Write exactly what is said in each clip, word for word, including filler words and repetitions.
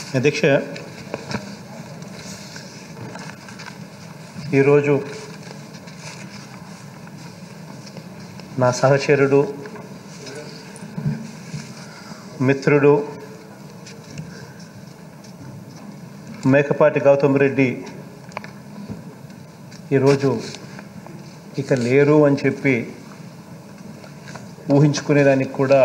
అధ్యక్ష, ఈరోజు నా సహచరుడు, మిత్రుడు మేకపాటి గౌతమ్ రెడ్డి ఈరోజు ఇక లేరు అని చెప్పి ఊహించుకునేదానికి కూడా,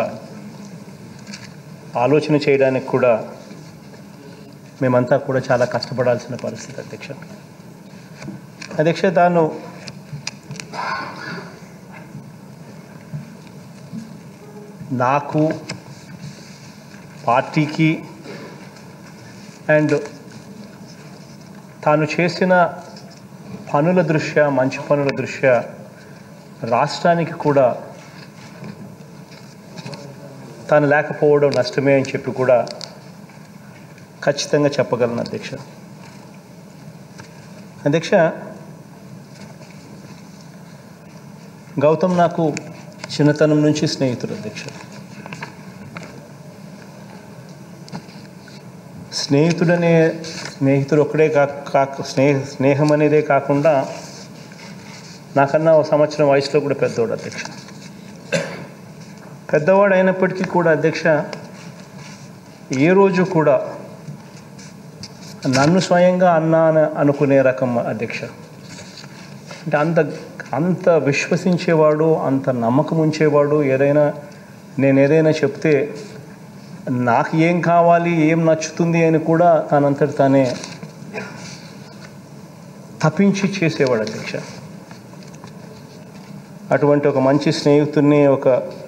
ఆలోచన చేయడానికి కూడా మేమంతా కూడా చాలా కష్టపడాల్సిన పరిస్థితి అధ్యక్ష. అధ్యక్ష, తాను నాకు, పార్టీకి అండ్ తాను చేసిన పనుల దృష్ట్యా, మంచి పనుల దృష్ట్యా రాష్ట్రానికి కూడా తాను లేకపోవడం నష్టమే అని చెప్పి కూడా ఖచ్చితంగా చెప్పగలను అధ్యక్ష. అధ్యక్ష, గౌతమ్ నాకు చిన్నతనం నుంచి స్నేహితుడు అధ్యక్ష. స్నేహితుడనే స్నేహితుడు ఒక్కడే కాక స్నేహ స్నేహం అనేదే కాకుండా నాకన్నా ఒక సంవత్సరం వయసులో కూడా పెద్దవాడు అధ్యక్ష. పెద్దవాడు అయినప్పటికీ కూడా అధ్యక్ష, ఏ రోజు కూడా నన్ను స్వయంగా అన్నా అనుకునే రకం అధ్యక్ష. అంటే అంత అంత విశ్వసించేవాడు, అంత నమ్మకం ఉంచేవాడు. ఏదైనా నేను ఏదైనా చెప్తే నాకు ఏం కావాలి, ఏం నచ్చుతుంది అని కూడా తనంతటి తానే తప్పించి చేసేవాడు అధ్యక్ష. అటువంటి ఒక మంచి స్నేహితుడిని, ఒక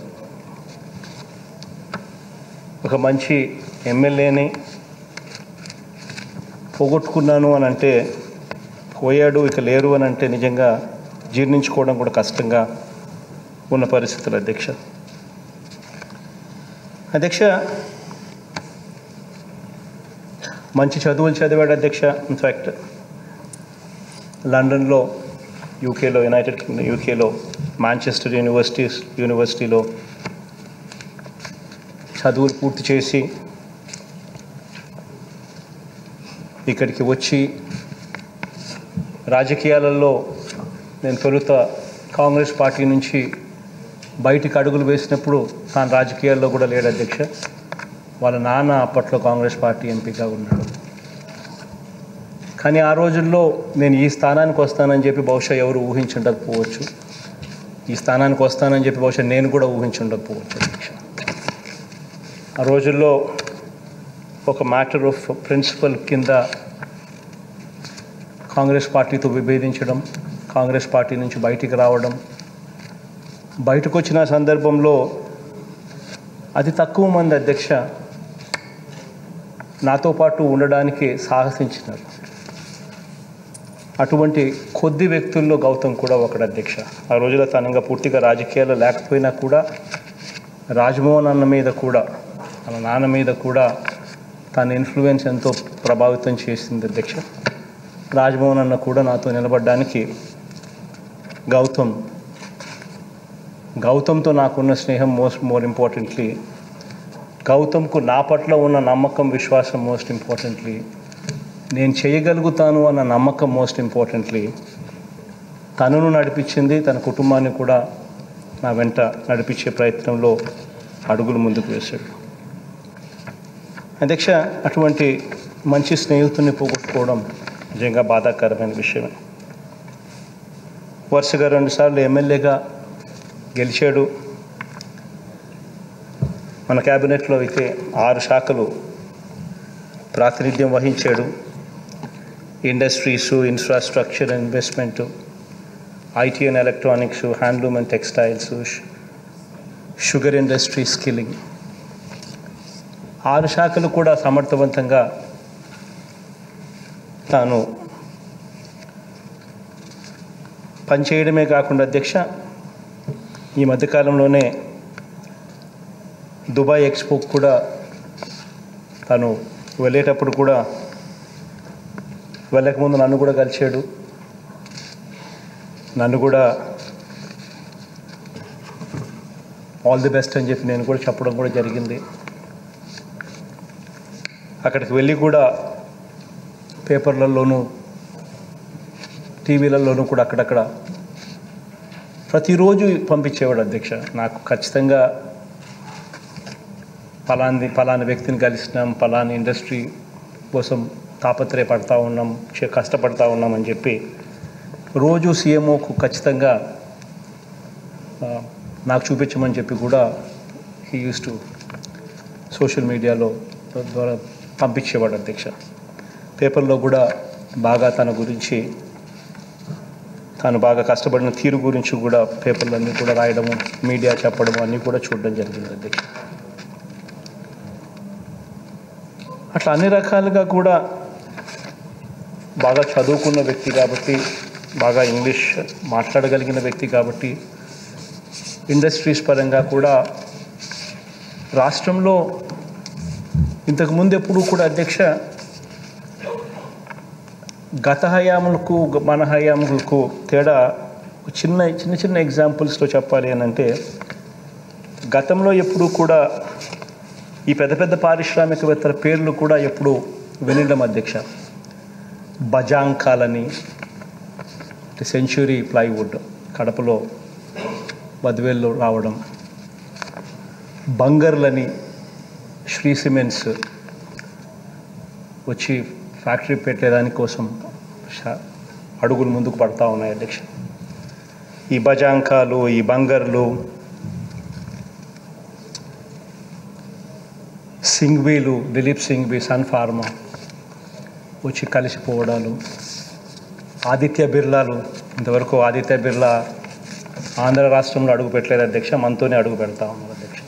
ఒక మంచి ఎమ్మెల్యేని పోగొట్టుకున్నాను అని అంటే, పోయాడు ఇక లేరు అని అంటే నిజంగా జీర్ణించుకోవడం కూడా కష్టంగా ఉన్న పరిస్థితులు అధ్యక్ష. అధ్యక్ష, మంచి చదువులు చదివాడు అధ్యక్ష. ఇన్ఫ్యాక్ట్ లండన్లో, యూకేలో, యునైటెడ్ కింగ్డమ్ యూకేలో మాంచెస్టర్ యూనివర్సిటీస్ యూనివర్సిటీలో చదువులు పూర్తి చేసి ఇక్కడికి వచ్చి రాజకీయాలలో నేను తొలుత కాంగ్రెస్ పార్టీ నుంచి బయటికి అడుగులు వేసినప్పుడు తాను రాజకీయాల్లో కూడా లేడు అధ్యక్ష. వాళ్ళ నాన్న అప్పట్లో కాంగ్రెస్ పార్టీ ఎంపీగా ఉన్నాడు. కానీ ఆ రోజుల్లో నేను ఈ స్థానానికి వస్తానని చెప్పి బహుశా ఎవరు ఊహించుండకపోవచ్చు. ఈ స్థానానికి వస్తానని చెప్పి బహుశా నేను కూడా ఊహించుండకపోవచ్చు అధ్యక్ష. ఆ రోజుల్లో ఒక మ్యాటర్ ఆఫ్ ప్రిన్సిపల్ కింద కాంగ్రెస్ పార్టీతో విభేదించడం, కాంగ్రెస్ పార్టీ నుంచి బయటికి రావడం, బయటకు వచ్చిన సందర్భంలో అతి తక్కువ మంది అధ్యక్ష నాతో పాటు ఉండడానికి సాహసించినారు. అటువంటి కొద్ది వ్యక్తుల్లో గౌతమ్ కూడా ఒకడు అధ్యక్ష. ఆ రోజుల్లో తనంగా పూర్తిగా రాజకీయాల్లో లేకపోయినా కూడా రాజ్మోహన్ అన్న మీద కూడా, మన నాన్న మీద కూడా తన ఇన్ఫ్లుయెన్స్ ఎంతో ప్రభావితం చేసింది అధ్యక్ష. రాజ్మోహన్ అన్న కూడా నాతో నిలబడడానికి గౌతమ్ గౌతమ్తో నాకున్న స్నేహం మోస్ట్ మోర్ ఇంపార్టెంట్లీ, గౌతమ్కు నా పట్ల ఉన్న నమ్మకం, విశ్వాసం మోస్ట్ ఇంపార్టెంట్లీ, నేను చేయగలుగుతాను అన్న నమ్మకం మోస్ట్ ఇంపార్టెంట్లీ తనను నడిపించింది. తన కుటుంబాన్ని కూడా నా వెంట నడిపించే ప్రయత్నంలో అడుగులు ముందుకు వేశాడు అధ్యక్ష. అటువంటి మంచి స్నేహితుడిని పోగొట్టుకోవడం నిజంగా బాధాకరమైన విషయమే. వరుసగా రెండుసార్లు ఎమ్మెల్యేగా గెలిచాడు. మన క్యాబినెట్లో అయితే ఆరు శాఖలు ప్రాతినిధ్యం వహించాడు. Industries, infrastructure and investment, IT and electronics, handloom and textiles, sugar industry, skilling, ఆరు శాఖలు కూడా సమర్థవంతంగా తాను పనిచేయడమే కాకుండా అధ్యక్ష, ఈ మధ్యకాలంలోనే దుబాయ్ ఎక్స్పోకు కూడా తను వెళ్ళేటప్పుడు కూడా వెళ్ళకముందు నన్ను కూడా కలిశాడు. నన్ను కూడా ఆల్ ది బెస్ట్ అని చెప్పి నేను కూడా చెప్పడం కూడా జరిగింది. అక్కడికి వెళ్ళి కూడా పేపర్లలోనూ టీవీలలోనూ కూడా అక్కడక్కడ ప్రతిరోజు పంపించేవాడు అధ్యక్ష. నాకు ఖచ్చితంగా ఫలాని ఫలాని వ్యక్తిని కలిసినాం, ఫలాని ఇండస్ట్రీ కోసం తాపత్రయపడతా ఉన్నాం, కష్టపడతా ఉన్నామని చెప్పి రోజు సీఎంఓకు ఖచ్చితంగా నాకు చూపించమని చెప్పి కూడా హీ యూస్ టు సోషల్ మీడియాలో ద్వారా పంపించేవాడు అధ్యక్ష. పేపర్లో కూడా బాగా తన గురించి, తాను బాగా కష్టపడిన తీరు గురించి కూడా పేపర్లన్నీ కూడా రాయడము, మీడియా చెప్పడము అన్నీ కూడా చూడడం జరిగింది అధ్యక్ష. అట్లా అన్ని రకాలుగా కూడా బాగా చదువుకున్న వ్యక్తి కాబట్టి, బాగా ఇంగ్లీష్ మాట్లాడగలిగిన వ్యక్తి కాబట్టి ఇండస్ట్రీస్ పరంగా కూడా రాష్ట్రంలో ఇంతకుముందు ఎప్పుడు కూడా అధ్యక్ష గత హయాములకు మన హయాములకు తేడా చిన్న చిన్న చిన్న ఎగ్జాంపుల్స్తో చెప్పాలి అని అంటే, గతంలో ఎప్పుడు కూడా ఈ పెద్ద పెద్ద పారిశ్రామికవేత్తల పేర్లు కూడా ఎప్పుడు వినడం అధ్యక్ష. బజాంకాలని, సెంచురీ ప్లైవుడ్ కడపలో బద్వేల్లో రావడం, బంగర్లని శ్రీ సిమెంట్స్ వచ్చి ఫ్యాక్టరీ పెట్టేదాని కోసం అడుగులు ముందుకు పడతా ఉన్నాయి అధ్యక్ష. ఈ బజాంకాలు, ఈ బంగర్లు, సింగ్వీలు, దిలీప్ సింగ్వీ, సన్ ఫార్మా వచ్చి కలిసిపోవడాలు, ఆదిత్య బిర్లాలు, ఇంతవరకు ఆదిత్య బిర్లా ఆంధ్ర రాష్ట్రంలో అడుగు పెట్టలేదు అధ్యక్ష, మనతోనే అడుగు పెడతా ఉన్నారు అధ్యక్ష.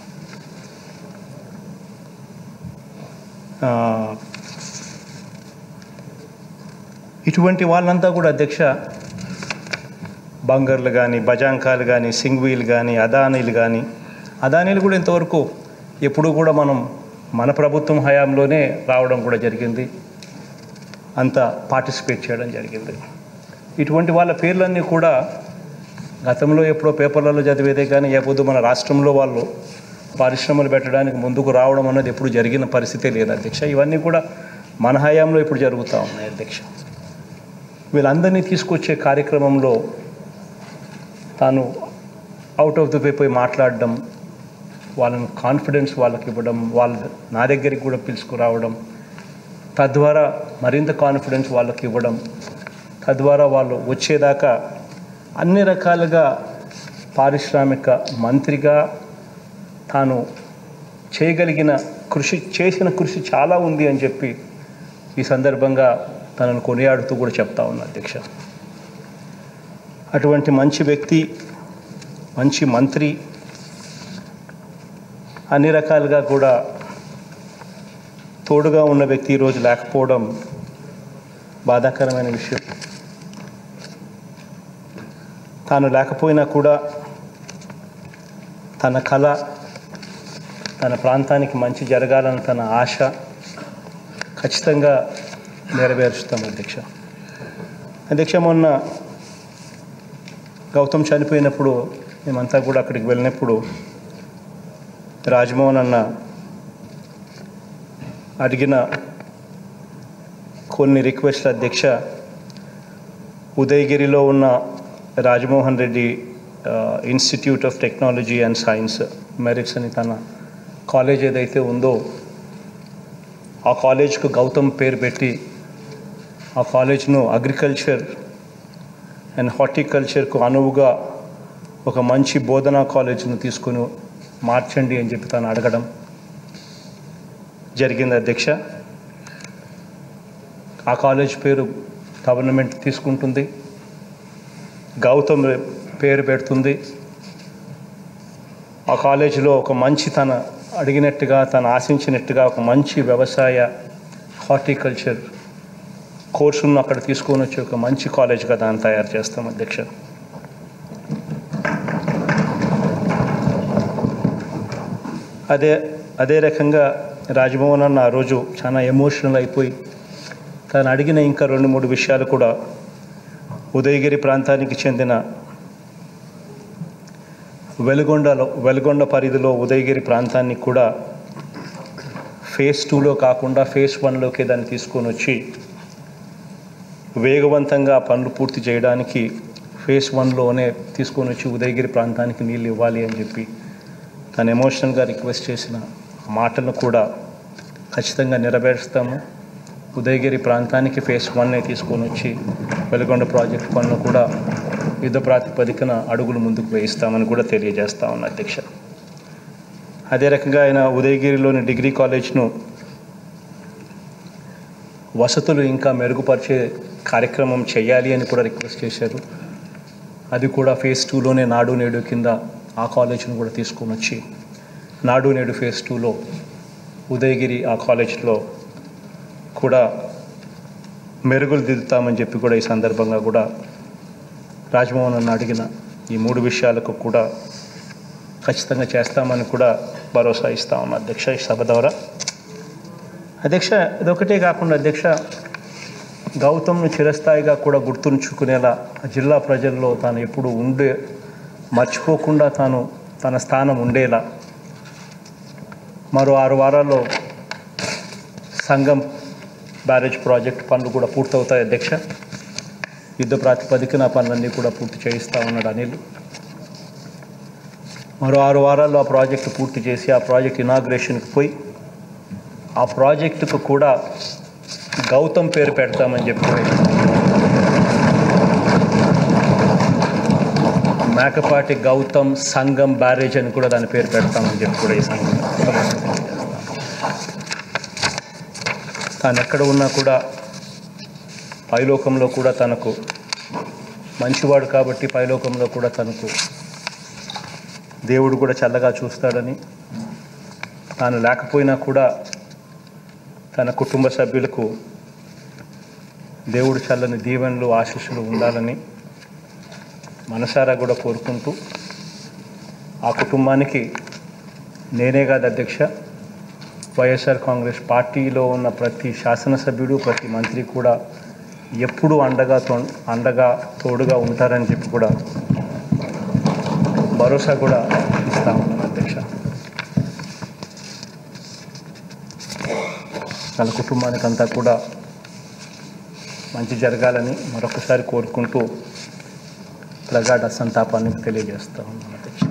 ఇటువంటి వాళ్ళంతా కూడా అధ్యక్ష బంగర్లు కానీ, బజాంకాలు కానీ, సింగ్వీలు కానీ, అదానీలు కానీ, అదానీలు కూడా ఇంతవరకు ఎప్పుడు కూడా మనం మన ప్రభుత్వం హయాంలోనే రావడం కూడా జరిగింది, అంతా పార్టిసిపేట్ చేయడం జరిగింది. ఇటువంటి వాళ్ళ పేర్లన్నీ కూడా గతంలో ఎప్పుడో పేపర్లలో చదివేదే కానీ ఎప్పుడు మన రాష్ట్రంలో వాళ్ళు పరిశ్రమలు పెట్టడానికి ముందుకు రావడం అన్నది ఎప్పుడు జరిగిన పరిస్థితే లేదు అధ్యక్ష. ఇవన్నీ కూడా మన హయాంలో ఇప్పుడు జరుగుతూ ఉన్నాయి అధ్యక్ష. వీళ్ళందరినీ తీసుకొచ్చే కార్యక్రమంలో తాను అవుట్ ఆఫ్ ది వే పోయి మాట్లాడడం, వాళ్ళని కాన్ఫిడెన్స్ వాళ్ళకి ఇవ్వడం, వాళ్ళు నా దగ్గరికి కూడా పిలుచుకురావడం, తద్వారా మరింత కాన్ఫిడెన్స్ వాళ్ళకి ఇవ్వడం, తద్వారా వాళ్ళు వచ్చేదాకా అన్ని రకాలుగా పారిశ్రామిక మంత్రిగా తాను చేయగలిగిన కృషి, చేసిన కృషి చాలా ఉంది అని చెప్పి ఈ సందర్భంగా తనను కొనియాడుతూ కూడా చెప్తా ఉన్నా అధ్యక్ష. అటువంటి మంచి వ్యక్తి, మంచి మంత్రి, అన్ని రకాలుగా కూడా తోడుగా ఉన్న వ్యక్తి ఈరోజు లేకపోవడం బాధాకరమైన విషయం. తాను లేకపోయినా కూడా తన కళ, తన ప్రాంతానికి మంచి జరగాలని తన ఆశ ఖచ్చితంగా నెరవేరుస్తాం అధ్యక్ష. అధ్యక్ష, మొన్న గౌతమ్ చనిపోయినప్పుడు మేమంతా కూడా అక్కడికి వెళ్ళినప్పుడు రాజ్మోహన్ అన్న అడిగిన కొన్ని రిక్వెస్ట్లు అధ్యక్ష, ఉదయగిరిలో ఉన్న Rajamohan Reddy institute of technology and science merits అని తన కాలేజ్ ఏదైతే ఉందో ఆ కాలేజ్కు గౌతమ్ పేరు పెట్టి ఆ కాలేజ్ను అగ్రికల్చర్ అండ్ హార్టికల్చర్కు అనువుగా ఒక మంచి బోధనా కాలేజ్ను తీసుకుని మార్చండి అని చెప్పి తను అడగడం జరిగింది అధ్యక్ష. ఆ కాలేజ్ పేరు గవర్నమెంట్ తీసుకుంటుంది, గౌతమ్ పేరు పెడుతుంది. ఆ కాలేజీలో ఒక మంచి తన అడిగినట్టుగా తను ఆశించినట్టుగా ఒక మంచి వ్యవసాయ హార్టికల్చర్ కోర్సును అక్కడ తీసుకొని వచ్చి ఒక మంచి కాలేజ్గా దాన్ని తయారు చేస్తాం అధ్యక్ష. అదే అదే రకంగా రాజ్మోహన్ అన్న ఆ రోజు చాలా ఎమోషనల్ అయిపోయి తను అడిగిన ఇంకా రెండు మూడు విషయాలు కూడా ఉదయగిరి ప్రాంతానికి చెందిన వెలుగొండలో వెలుగొండ పరిధిలో ఉదయగిరి ప్రాంతానికి కూడా ఫేజ్ టూలో కాకుండా ఫేజ్ వన్లోకే దాన్ని తీసుకొని వచ్చి వేగవంతంగా పనులు పూర్తి చేయడానికి ఫేజ్ వన్లోనే తీసుకొని వచ్చి ఉదయగిరి ప్రాంతానికి నీళ్ళు ఇవ్వాలి అని చెప్పి తను ఎమోషనల్గా రిక్వెస్ట్ చేసిన మాటలను కూడా ఖచ్చితంగా నెరవేరుస్తాము. ఉదయగిరి ప్రాంతానికి ఫేజ్ వన్నే తీసుకొని వచ్చి వెలుగొండ ప్రాజెక్ట్ పనులు కూడా యుద్ధ ప్రాతిపదికన అడుగులు ముందుకు వేయిస్తామని కూడా తెలియజేస్తా ఉన్నా అధ్యక్ష. అదే రకంగా ఆయన ఉదయగిరిలోని డిగ్రీ కాలేజ్ను వసతులు ఇంకా మెరుగుపరిచే కార్యక్రమం చేయాలి అని కూడా రిక్వెస్ట్ చేశారు. అది కూడా ఫేజ్ టూలోనే నాడు నేడు కింద ఆ కాలేజ్ను కూడా తీసుకొని వచ్చి నాడు నేడు ఫేజ్ టూలో ఉదయగిరి ఆ కాలేజ్లో కూడా మెరుగులు దిద్దుతామని చెప్పి కూడా ఈ సందర్భంగా కూడా రాజ్మోహన్ అన్న అడిగిన ఈ మూడు విషయాలకు కూడా ఖచ్చితంగా చేస్తామని కూడా భరోసా ఇస్తా ఉన్నా అధ్యక్ష ఈ సభ ద్వారా. అధ్యక్ష ఇదొకటే కాకుండా అధ్యక్ష గౌతమ్ను చిరస్థాయిగా కూడా గుర్తుంచుకునేలా జిల్లా ప్రజల్లో తాను ఎప్పుడు ఉండే మర్చిపోకుండా తాను తన స్థానం ఉండేలా మరో ఆరు వారాల్లో సంగం బ్యారేజ్ ప్రాజెక్ట్ పనులు కూడా పూర్తవుతాయి అధ్యక్ష. యుద్ధ ప్రాతిపదికన పనులన్నీ కూడా పూర్తి చేయిస్తూ ఉన్నాడు అనిల్. మరో ఆరు వారాల్లో ఆ ప్రాజెక్టు పూర్తి చేసి ఆ ప్రాజెక్ట్ ఇనాగ్రేషన్కి పోయి ఆ ప్రాజెక్టుకు కూడా గౌతమ్ పేరు పెడతామని చెప్పి మేకపాటి గౌతమ్ సంగం బ్యారేజ్ అని కూడా దాని పేరు పెడతామని చెప్పి కూడా ఈ సందర్భంగా తాను ఎక్కడ ఉన్నా కూడా పైలోకంలో కూడా తనకు మంచివాడు కాబట్టి పైలోకంలో కూడా తనకు దేవుడు కూడా చల్లగా చూస్తాడని, తాను లేకపోయినా కూడా తన కుటుంబ సభ్యులకు దేవుడు చల్లని దీవెనలు ఆశీస్సులు ఉండాలని మనసారా కూడా కోరుకుంటూ ఆ కుటుంబానికి నేనే కాదు అధ్యక్ష, వైఎస్ఆర్ కాంగ్రెస్ పార్టీలో ఉన్న ప్రతి శాసనసభ్యుడు ప్రతి మంత్రి కూడా ఎప్పుడూ అండగా తో అండగా తోడుగా ఉంటారని చెప్పి కూడా భరోసా కూడా ఇస్తా ఉన్నాను అధ్యక్ష. తన కుటుంబానికి అంతా కూడా మంచి జరగాలని మరొకసారి కోరుకుంటూ ప్రగాఢ సంతాపాన్ని తెలియజేస్తా ఉన్నాను అధ్యక్ష.